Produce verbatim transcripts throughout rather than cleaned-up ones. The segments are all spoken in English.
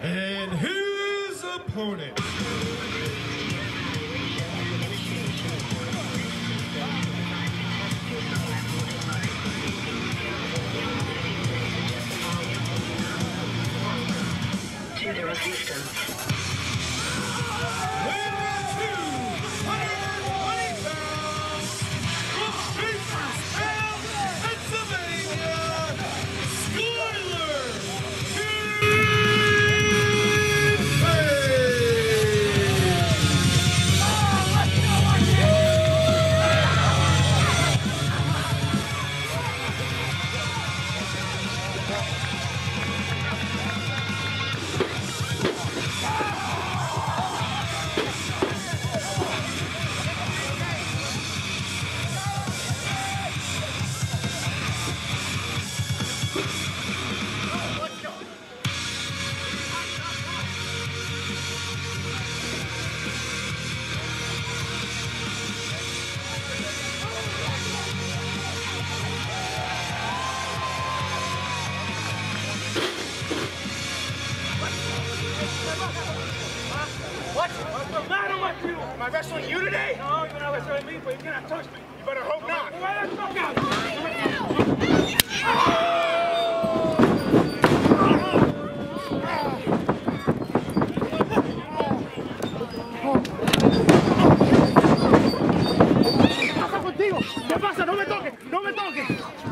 And his opponent. To the resistance. What? What's the matter with you? Am I wrestling you today? No, you're not wrestling me, but you cannot touch me. You better hope not. Well, let's go out. ¿Qué pasa contigo? ¿Qué pasa? No me toques, no me toques.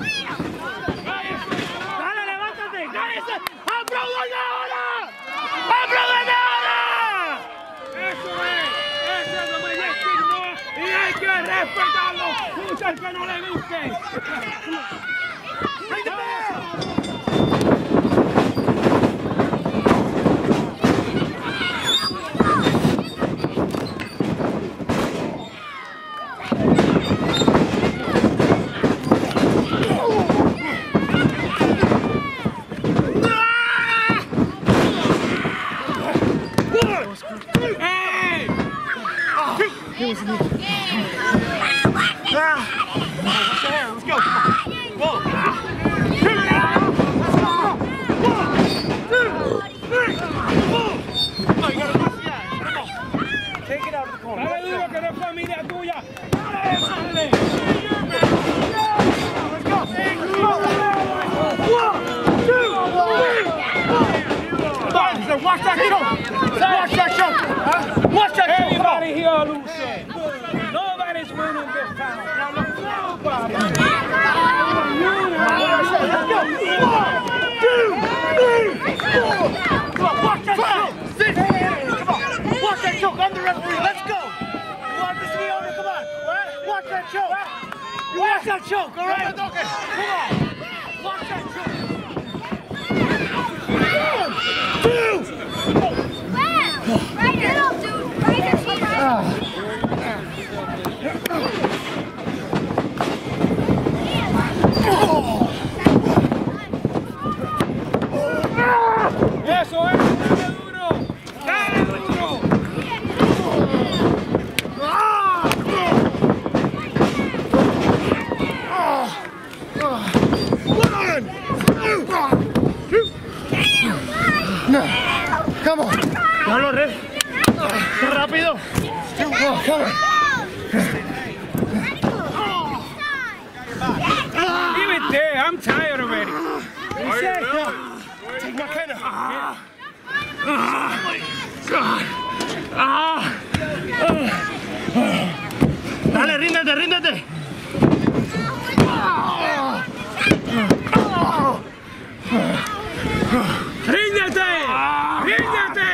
Dale, levántate, cállese. ¡Aplaudan ahora! ¡Aplaudan ahora! ¡Eso es! ¡Eso es lo que me digno! ¡Y hay que respetarlo! ¡Mucho al que no le guste! ¡Bring the bell! Hey! It was me. Ah! Let's go. Whoa. One, two, three, four. No, you gotta push it out. Come on. Take it out of the corner. Dale duro que no es familia tuya. Dale, madre. Let's go. One, two, three, four. So watch that choke. Watch that choke. Huh? Watch that choke. Everybody here losing. Nobody's winning this time. Nobody. Let's go. One, two, three, four. Come on, watch that choke. Six. Come on. Watch that choke. I'm the referee. Let's go. You want this to be over? Come on. Watch that choke. Watch that choke. All right. Come on. Watch that choke. One, two. Right middle, dude. Right here, team. Eso es. Dale duro. Dale duro. One, two. No. Come on. No lo re. Rápido. Oh, come on. Leave it there. I'm tired already. Are you really? Take my kind of. Ah. God. Ah. Dale, ríndete, ríndete. ¡Ríndete! ¡Ríndete!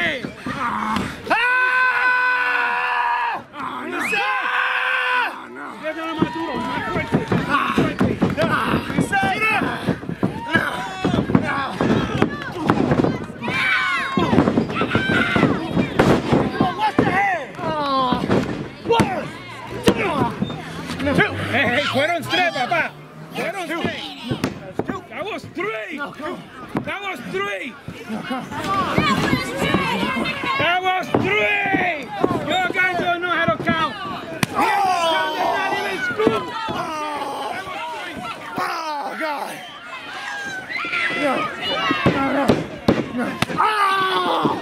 Déjalo más duro, más fuerte, más fuerte. Hey, hey, fueron tres, papá. Fueron tres. That was three. That was three. That was three. You guys don't know how to count. Oh, not even school. Oh, God. No. No, no. No. Oh!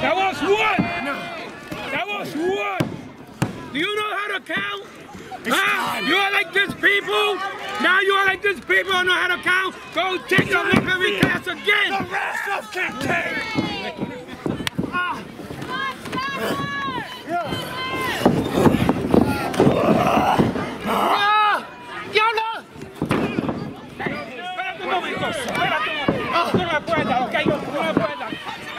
That was one. That was one. Do you know how to count? Huh? You are like this people? Now you are like this people who know how to count? Go take your military class again! The rest of Kincade! Ah. Ah. ¡Diablo! Espérate un momento, espérate un momento. Tú no me puedes dar, ¿ok? Tú no me puedes dar.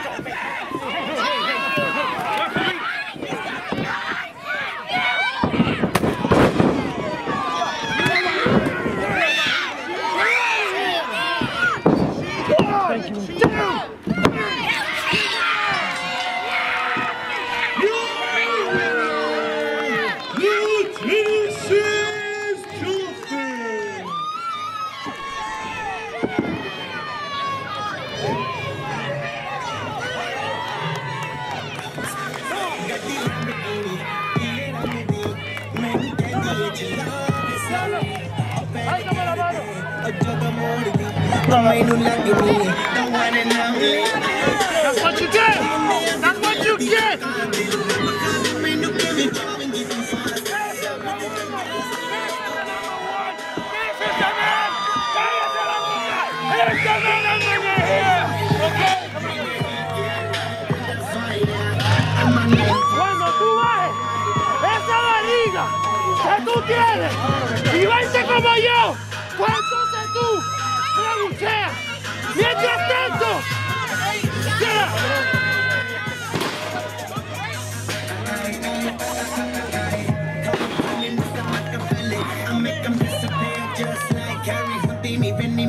That's what you get! That's what you get! Cuando tú bajes esa barriga que tú tienes y vente como yo, pues entonces tú me bucheas. Mientras tanto, yeah. I make them disappear just like Harry Houdini.